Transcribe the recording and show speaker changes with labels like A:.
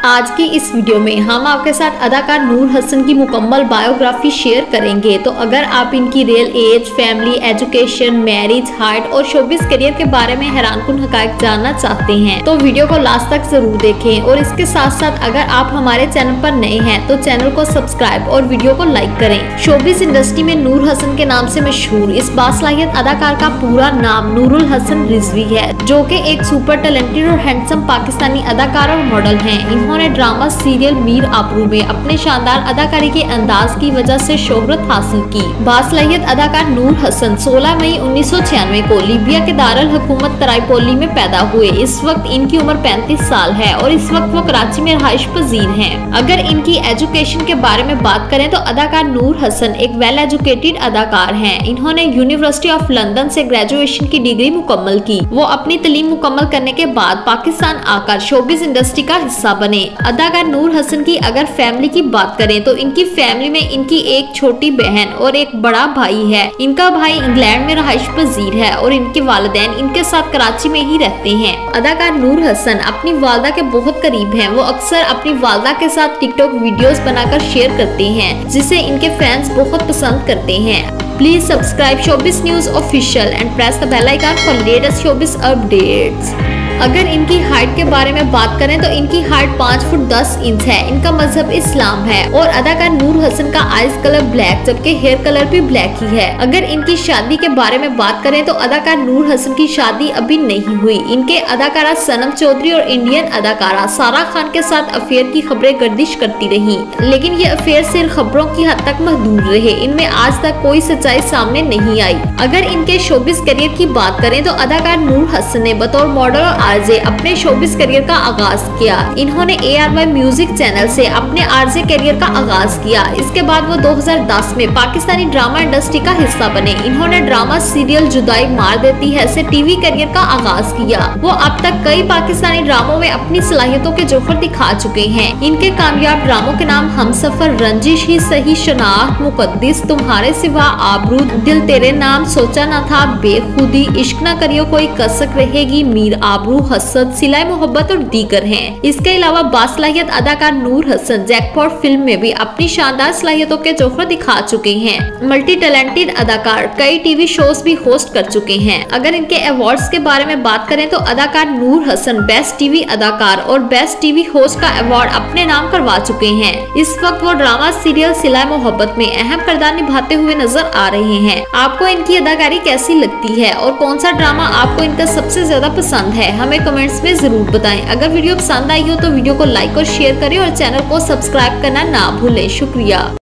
A: आज की इस वीडियो में हम आपके साथ अदाकार नूर हसन की मुकम्मल बायोग्राफी शेयर करेंगे। तो अगर आप इनकी real age, family, education, marriage, height और शोबिस करियर के बारे में हैरानकुन हकायक जानना चाहते हैं तो वीडियो को लास्ट तक जरूर देखें। और इसके साथ साथ अगर आप हमारे चैनल पर नए हैं तो चैनल को सब्सक्राइब और वीडियो को लाइक करें। शोबिस इंडस्ट्री में नूर हसन के नाम से मशहूर इस बासलाहियत अदाकार का पूरा नाम नूरुल हसन रिजवी है, जो कि एक सुपर टैलेंटेड और हैंडसम पाकिस्तानी अदाकार और मॉडल हैं। इन्होंने ड्रामा सीरियल मीर आबरू में अपने शानदार अदाकारी के अंदाज की वजह से शोहरत हासिल की। बासलाहियत अदाकार नूर हसन 16 मई 1996 को लीबिया के दारुल हुकूमत तराइपोली में पैदा हुए। इस वक्त इनकी उम्र 35 साल है और इस वक्त वो कराची में रहाइश पजीर हैं। अगर इनकी एजुकेशन के बारे में बात करें तो अदाकार नूर हसन एक वेल एजुकेटेड अदाकार हैं। इन्होंने यूनिवर्सिटी ऑफ लंदन से ग्रेजुएशन की डिग्री मुकम्मल की। वो अपनी तालीम मुकम्मल करने के बाद पाकिस्तान आकर शोबिस इंडस्ट्री का हिस्सा बने। अदाकार नूर हसन की अगर फैमिली की बात करें तो इनकी फैमिली में इनकी एक छोटी बहन और एक बड़ा भाई है। इनका भाई इंग्लैंड में रहाइश पजीर है और इनके वालिदैन इनके साथ कराची में ही रहते हैं। अदाकार नूर हसन अपनी वालदा के बहुत करीब हैं। वो अक्सर अपनी वालदा के साथ टिकटॉक वीडियोस बनाकर शेयर करते हैं, जिसे इनके फैंस बहुत पसंद करते हैं। Please subscribe showbiz news official and press the bell icon for latest showbiz updates. अगर इनकी हाइट के बारे में बात करें तो इनकी हाइट 5 फुट 10 इंच है। इनका मजहब इस्लाम है और अदाकार नूर हसन का आइज कलर ब्लैक जबकि हेयर कलर भी ब्लैक ही है। अगर इनकी शादी के बारे में बात करें तो अदाकार नूर हसन की शादी अभी नहीं हुई। इनके अदाकारा सनम चौधरी और इंडियन अदाकारा सारा खान के साथ अफेयर की खबरें गर्दिश करती रही, लेकिन ये अफेयर सिर्फ खबरों की हद तक महदूद रहे। इनमें आज तक कोई सच्चाई सामने नहीं आई। अगर इनके शोबिस करियर की बात करें तो अदाकार नूर हसन ने बतौर मॉडल और आरजे अपने शोबिस करियर का आगाज किया। इन्होंने ARY म्यूजिक चैनल से अपने आरजे करियर का आगाज किया। इसके बाद वो 2010 में पाकिस्तानी ड्रामा इंडस्ट्री का हिस्सा बने। इन्होंने ड्रामा सीरियल जुदाई मार देती है से टीवी करियर का आगाज किया। वो अब तक कई पाकिस्तानी ड्रामों में अपनी सलाहियतों के जोहर दिखा चुके हैं। इनके कामयाब ड्रामों के नाम हमसफर, रंजिश ही सही, शनाख्त, मुकद्दिस, तुम्हारे सिवा, आबरू, दिल तेरे नाम, सोचा न था, बेखुदी, इश्क न करियो कोई कसक रहेगी, मीर आबरू, सिलाई मोहब्बत और दीगर हैं। इसके अलावा बासलाहियत अदाकार नूर हसन जैकपॉट फिल्म में भी अपनी शानदार सलाहियतों के जोहर दिखा चुके हैं। मल्टी टैलेंटेड अदाकार कई टीवी शोज भी होस्ट कर चुके हैं। अगर इनके अवार्ड्स के बारे में बात करें तो अदाकार नूर हसन बेस्ट टीवी अदाकार और बेस्ट टीवी होस्ट का अवार्ड अपने नाम करवा चुके हैं। इस वक्त वो ड्रामा सीरियल सिलाई मोहब्बत में अहम किरदार निभाते हुए नजर आ रहे हैं। आपको इनकी अदाकारी कैसी लगती है और कौन सा ड्रामा आपको इनका सबसे ज्यादा पसंद है, हमें कमेंट्स में जरूर बताएं। अगर वीडियो पसंद आई हो तो वीडियो को लाइक और शेयर करें और चैनल को सब्सक्राइब करना ना भूलें। शुक्रिया।